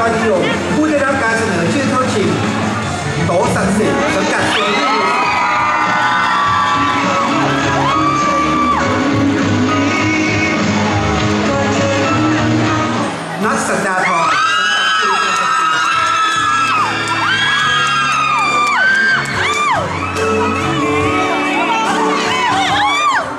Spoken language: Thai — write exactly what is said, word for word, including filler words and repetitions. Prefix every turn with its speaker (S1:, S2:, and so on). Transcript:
S1: อยนิยมผู้ได้รับการเสนอชื่อเข้าชิงโตศักดิ์สิทธิ์สังกัดเชียร์